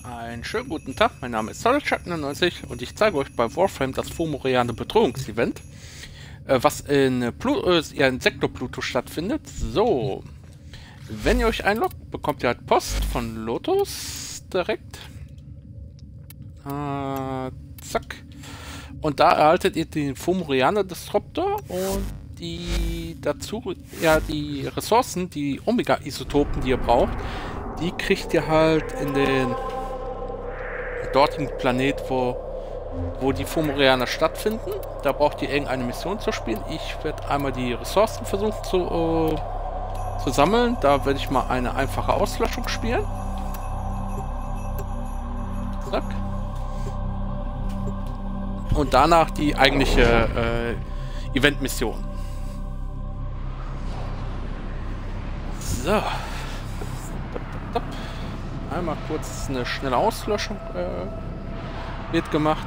Einen schönen guten Tag, mein Name ist SolidShark99 und ich zeige euch bei Warframe das Fomorianer Bedrohungsevent, was in Sektor Pluto stattfindet. So, wenn ihr euch einloggt, bekommt ihr halt Post von Lotus direkt. Zack. Und da erhaltet ihr den Fomorianer Disruptor und die Ressourcen, die Omega-Isotopen, die ihr braucht, die kriegt ihr halt in den dortigen Planet, wo die Fomorianer stattfinden. Da braucht ihr irgendeine Mission zu spielen. Ich werde einmal die Ressourcen versuchen zu sammeln. Da werde ich mal eine einfache Auslöschung spielen. Zack. Und danach die eigentliche Event-Mission. So. Einmal kurz eine schnelle Auslöschung wird gemacht.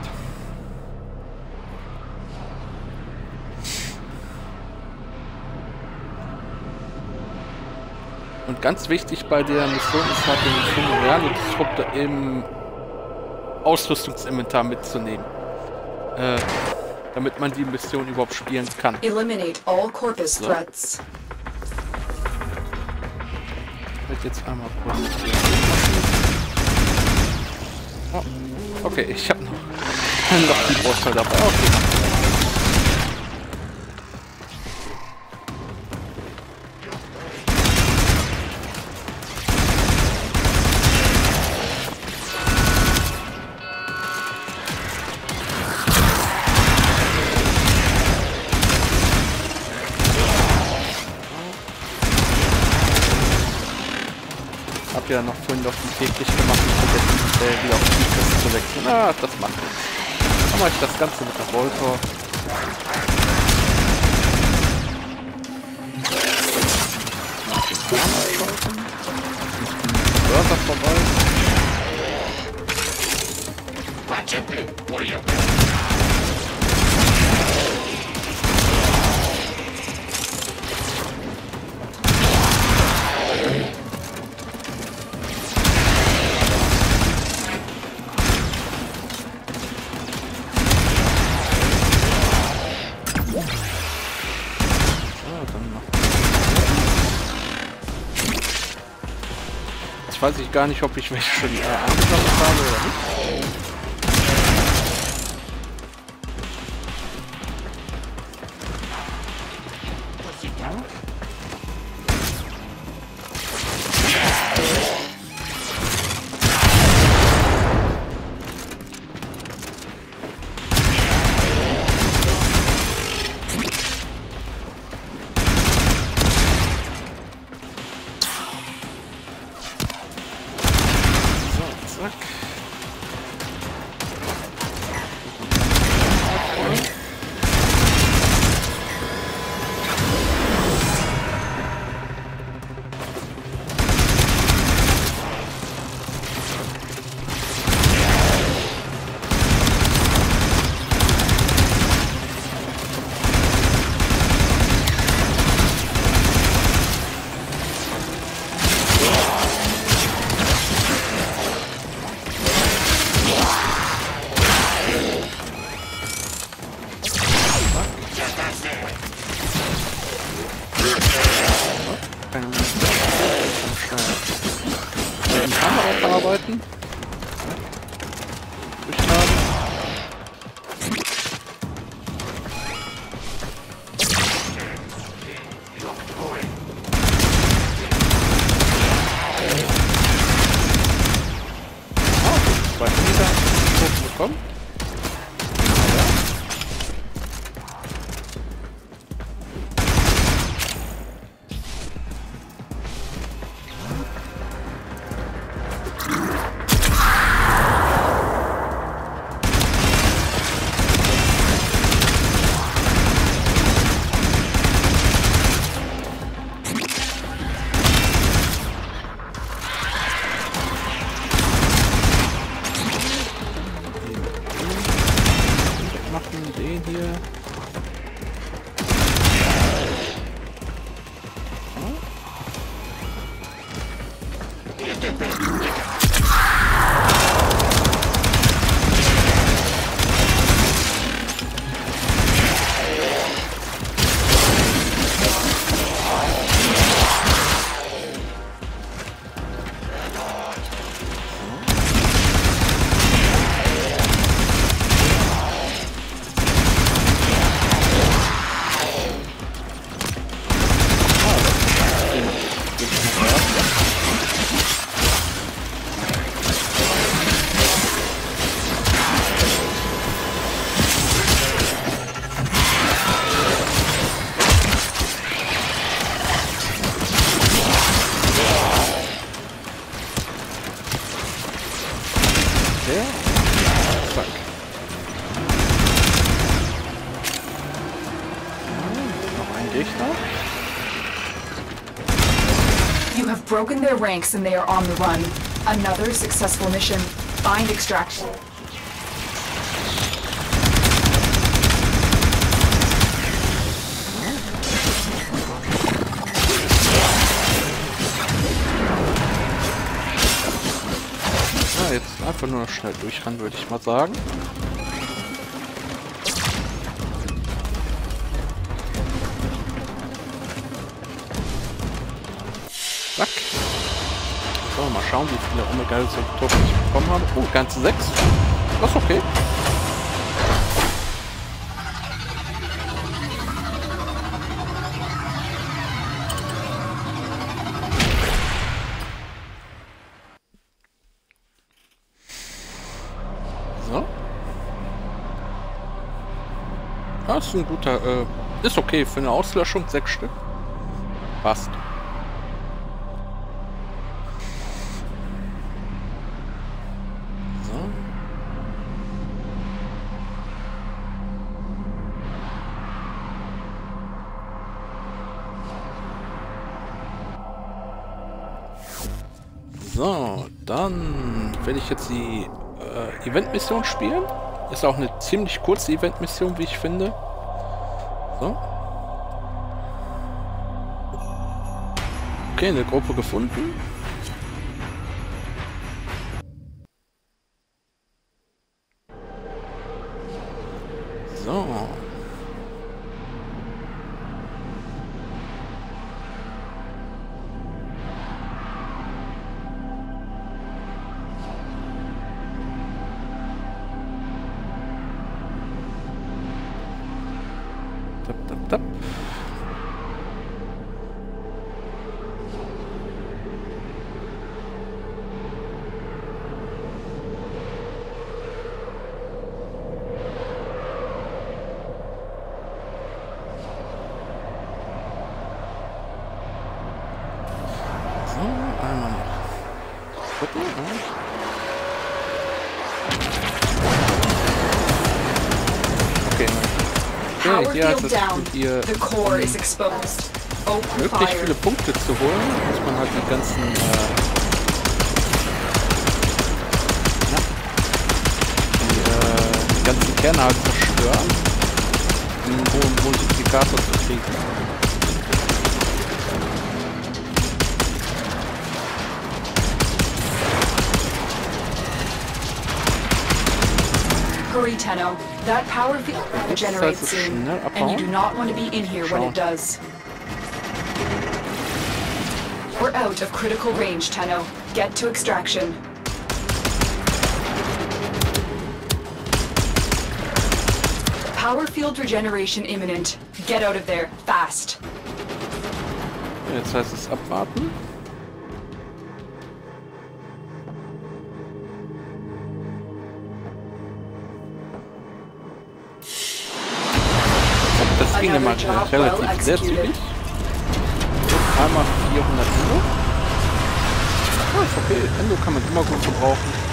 Und ganz wichtig bei der Mission ist halt den Fomorianer Disruptor im Ausrüstungsinventar mitzunehmen. Damit man die Mission überhaupt spielen kann. Eliminate all Corpus threats. Ich werde jetzt einmal kurz. Oh, okay, ich habe noch die Brustteil dabei. Okay. Hab ja noch vorhin auf den täglich gemacht und vergessen, wieder auf die Kiste zu wechseln. Ah, das macht nichts. Dann mache ich das Ganze mit der Voltor. Nach dem Hammer schalten. Börser vorbei. Jetzt weiß ich gar nicht, ob ich welche schon angesammelt habe oder nicht. Arbeiten. Durchladen. Oh, 2 Meter bekommen. Den hier. Der. Zack. Noch ein Gegner. You have broken their ranks and they are on the run. Another successful mission. Find extraction. Ja, jetzt einfach nur noch schnell durchrennen, würde ich mal sagen. Zack. So, mal schauen, wie viele Omega-Isotopes ich bekommen habe. Oh, ganze 6. Das ist okay. So. Das ist ein guter, ist okay für eine Auslöschung, 6 Stück. Passt. So, dann werde ich jetzt die Event-Mission spielen. Ist auch eine ziemlich kurze Event-Mission, wie ich finde. So. Okay, eine Gruppe gefunden. So. Tap. So, einmal noch gucken. Okay. Power Hier heißt field es, down. ihr The core is exposed. Open möglich fire. viele Punkte zu holen, muss man halt die ganzen die ganzen Kerne halt zerstören, um einen hohen Multiplikator zu kriegen. Hurry, Tenno. That power field regenerates soon, and you do not want to be in here when it does. We're out of critical range, Tenno. Get to extraction. Power field regeneration imminent. Get out of there, fast. Jetzt heißt es abwarten. Das ging immer relativ sehr zügig. Und einmal 400 Endo. Ah, ist okay. Endo kann man immer gut gebrauchen.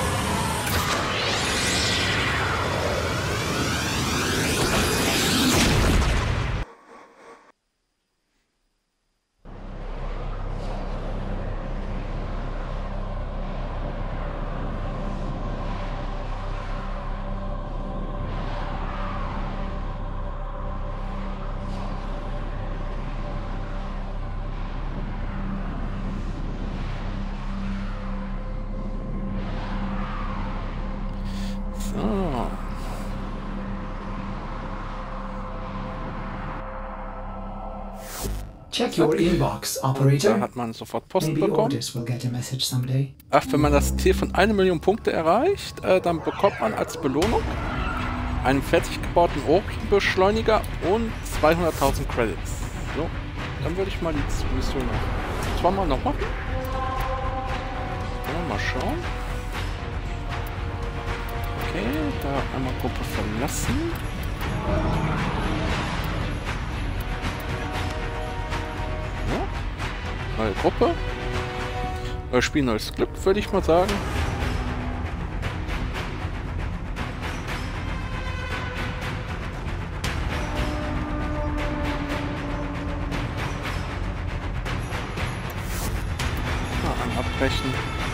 So. Check your inbox, Da operator. hat man sofort Post Maybe bekommen. Otis will get a message someday. Ach, wenn man das Ziel von 1 Million Punkte erreicht, dann bekommt man als Belohnung einen fertig gebauten Beschleuniger und 200.000 Credits. So, dann würde ich mal die Mission zweimal noch machen. Ja, mal schauen. Okay, da einmal Gruppe verlassen. Ja. Neue Gruppe. Neues Spiel, neues Glück, würde ich mal sagen. sprechen.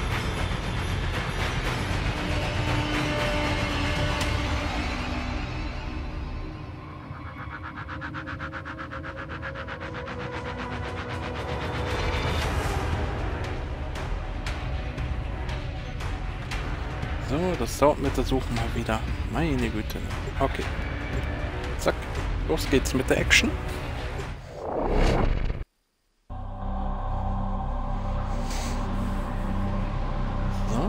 So, das dauert mit der Suche mal wieder. Meine Güte. Okay. Zack. Los geht's mit der Action. So.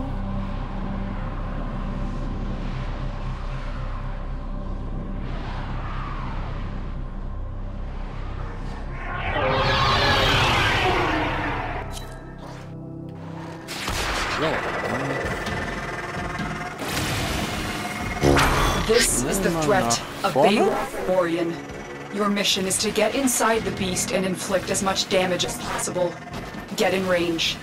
This is the threat of Balor. Your mission is to get inside the beast and inflict as much damage as possible. Get in range.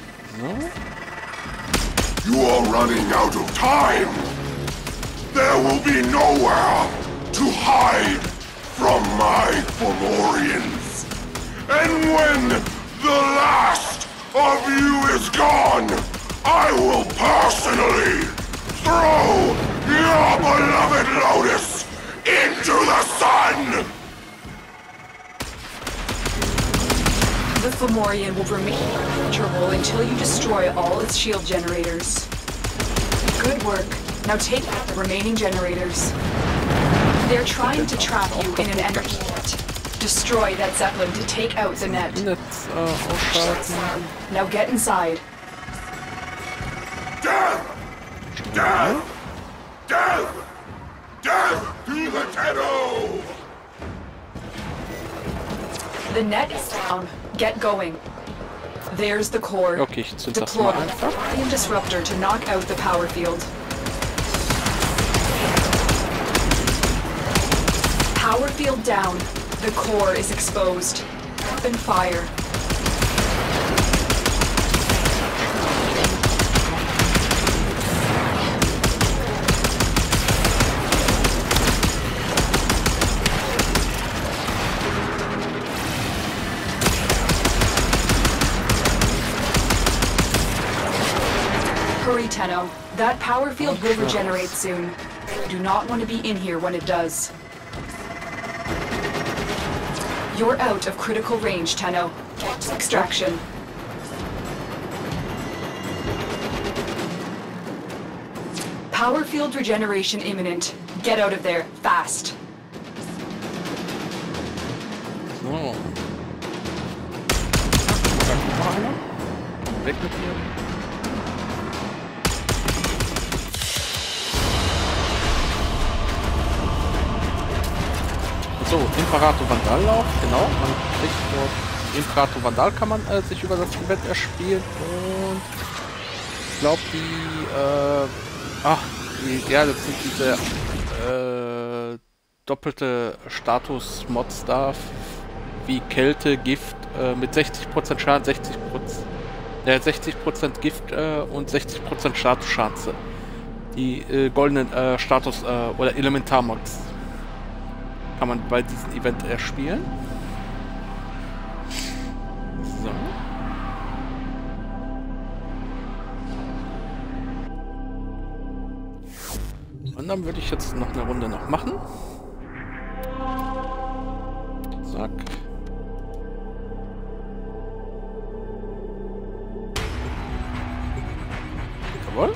You are running out of time! There will be nowhere to hide from my Fomorians. And when the last of you is gone, I will personally throw your beloved Lotus into the sun! The Fomorian will remain impenetrable until you destroy all its shield generators. Good work. Now take out the remaining generators. They're trying to trap you in an energy net. Destroy that Zeppelin to take out the net. Now get inside. Death! Death! Death! Death to the Tenno! The net is down. Get going. There's the core. Okay, ich zünd das mal Deploy einfach. the disruptor to knock out the power field. Power field down. The core is exposed. Open fire. Hurry, Tenno. That power field will regenerate soon. You do not want to be in here when it does. You're out of critical range, Tenno. Get to extraction. Power field regeneration imminent. Get out of there, fast. So. Weg mit dir. So, Imperator Vandallauf, genau. Man kriegt dort Imperator Vandal, kann man sich über das Event erspielen. Und ich glaube ja, das sind diese doppelte Status-Mods da, wie Kälte, Gift mit 60% Schaden, 60% Gift und 60% Statuschance. Die goldenen Status- oder Elementar-Mods kann man bei diesem Event erspielen. So. Und dann würde ich jetzt noch eine Runde noch machen. Zack. Jawohl.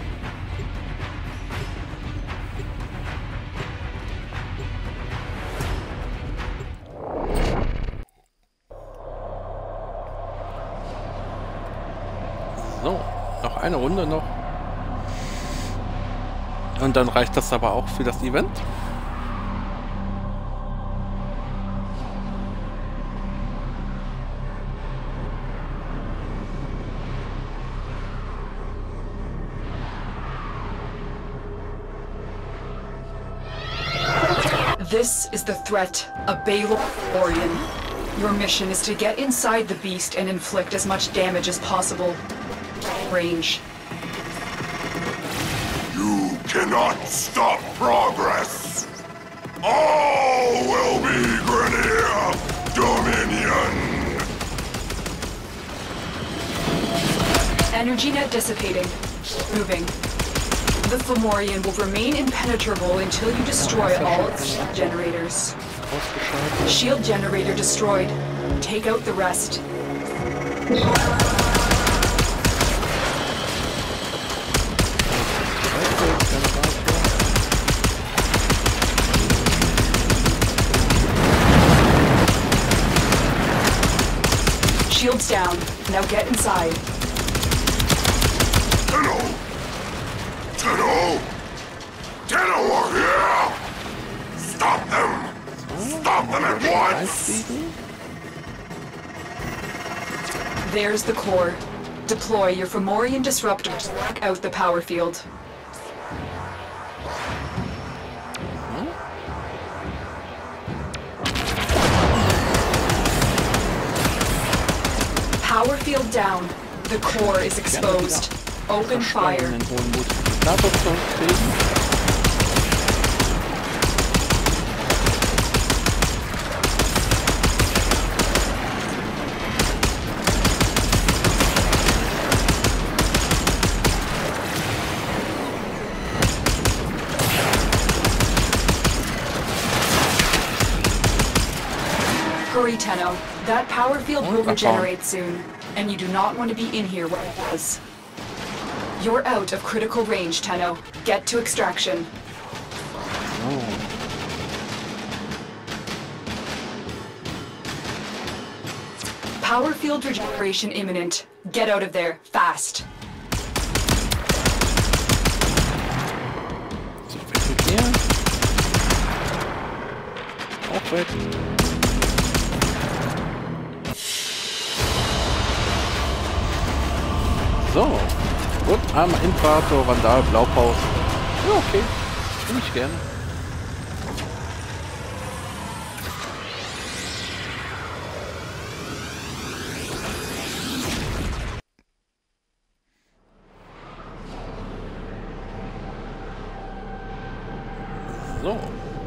So, noch eine Runde noch. Und dann reicht das aber auch für das Event. This is the threat of Balor Orion. Your mission is to get inside the beast and inflict as much damage as possible. Range. You cannot stop progress! All will be Grineer Dominion! Energy net dissipating. Moving. The Fomorian will remain impenetrable until you destroy all its shield generators. Ausgeschaltet. Shield generator destroyed. Take out the rest. Shields down. Now get inside. Tenno! Tenno! Tenno are here! Stop them! Stop them at once! There's the core. Deploy your Fomorian disruptor to lock out the power field. Power field down. The core is exposed. Open fire. Einen hohen Multiplikator kriegen. Hurry, Tenno. That power field will regenerate soon, and you do not want to be in here when it does. You're out of critical range, Tenno. Get to extraction. Power field regeneration imminent. Get out of there, fast. So, weg mit mir. Auch weg. So. Und einmal Imperator, Vandal, Blaupause. Ja, okay. Bin ich gerne. So.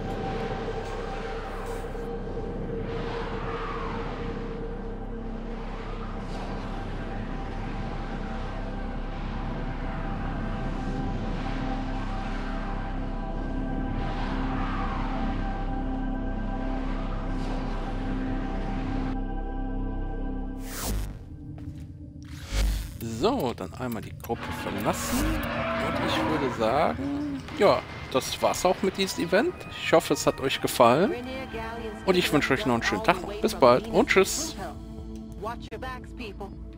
So, dann einmal die Gruppe verlassen. Und ich würde sagen, ja, das war's auch mit diesem Event. Ich hoffe, es hat euch gefallen. Und ich wünsche euch noch einen schönen Tag noch. Bis bald und tschüss. Watch your backs, people.